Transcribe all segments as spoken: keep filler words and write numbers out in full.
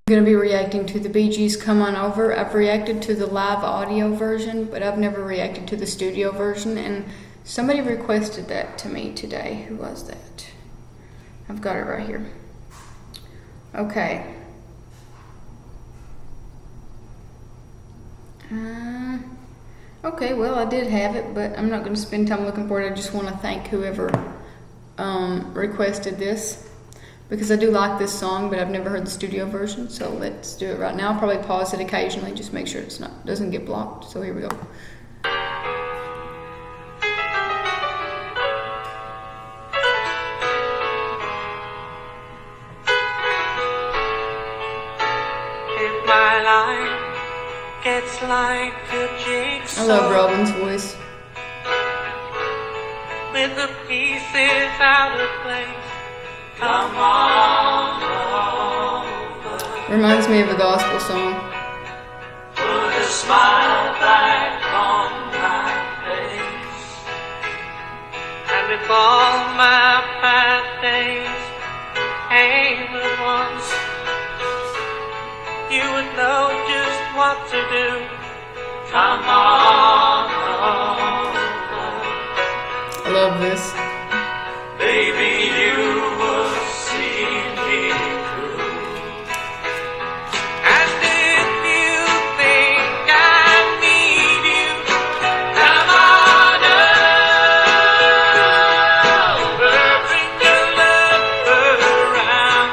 I'm going to be reacting to the Bee Gees' Come On Over. I've reacted to the live audio version, but I've never reacted to the studio version, and somebody requested that to me today. Who was that? I've got it right here. Okay. Uh, okay, well, I did have it, but I'm not going to spend time looking for it. I just want to thank whoever um, requested this, because I do like this song, but I've never heard the studio version, so let's do it right now. I'll probably pause it occasionally, just make sure it's not doesn't get blocked. So here we go. If my life gets like a jigsaw, I love Robin's voice. With the pieces out of place, come on over. Reminds me of a gospel song. Put a smile back on my face. And if all my past days ain't the ones, you would know just what to do. Come on over. I love this. Baby, you will see me through. And if you think I need you, come on over. Bring your love around.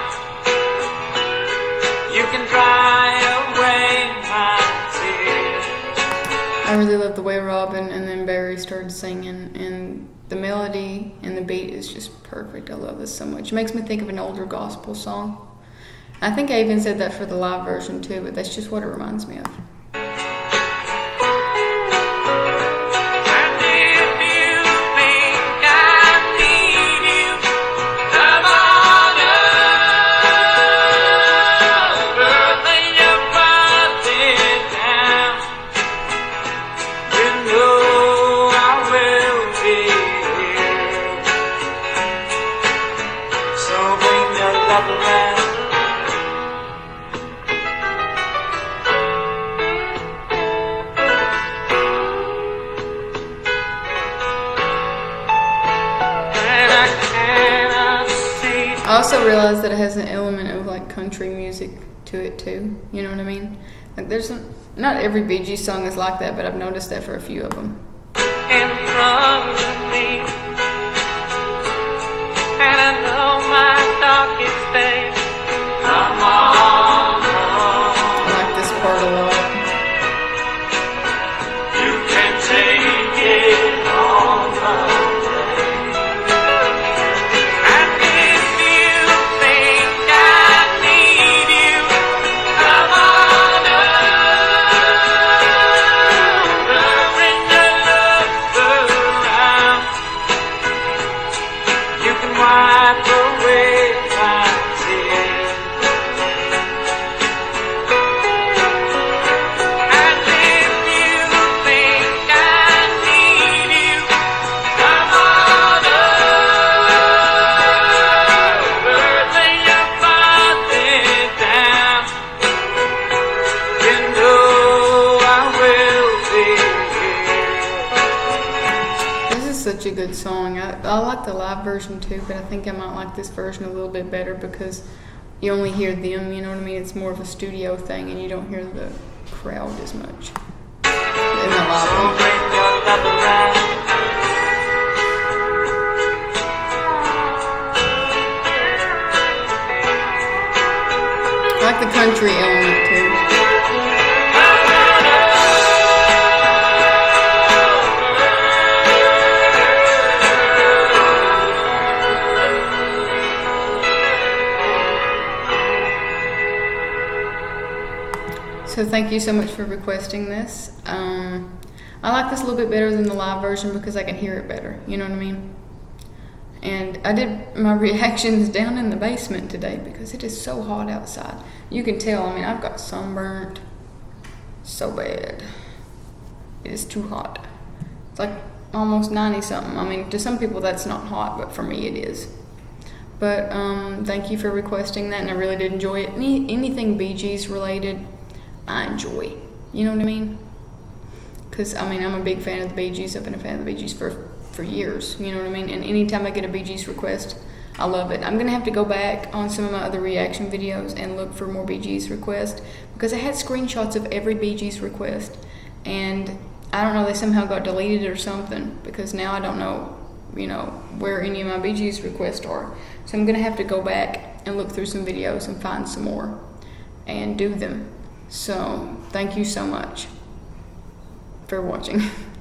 You can dry away my tears. I really love the way Robin and then Barry started singing, and the melody and the beat is just perfect. I love this so much. It makes me think of an older gospel song. I think I even said that for the live version too, but that's just what it reminds me of. I also realized that it has an element of like country music to it too. You know what I mean? Like there's some, not every Bee Gees song is like that, but I've noticed that for a few of them. In front of me, and I know my darkest days. Come on, I like this part a lot. you can take it all the way. And if you think I need you, come on over. Bring the love around. You can wipe away my tears. And if you think I need you, come on over. Lay your body down. You know I will be here. This is such a good song. I, I like the live version too, but I think I might like this version a little bit better because you only hear them, you know what I mean? It's more of a studio thing and you don't hear the crowd as much in the live So one. bring your love around. I like the country element too. So thank you so much for requesting this. Um, I like this a little bit better than the live version because I can hear it better, you know what I mean? And I did my reactions down in the basement today because it is so hot outside. You can tell, I mean, I've got sunburnt so bad. It is too hot. It's like almost ninety something. I mean, to some people that's not hot, but for me it is. But um, thank you for requesting that, and I really did enjoy it. Any, anything Bee Gees related, I enjoy. You know what I mean? Because, I mean, I'm a big fan of the Bee Gees. I've been a fan of the Bee Gees for, for years. You know what I mean? And anytime I get a Bee Gees request, I love it. I'm going to have to go back on some of my other reaction videos and look for more Bee Gees requests, because I had screenshots of every Bee Gees request. And I don't know, they somehow got deleted or something, because now I don't know, you know, where any of my Bee Gees requests are. So I'm going to have to go back and look through some videos and find some more and do them. So thank you so much for watching.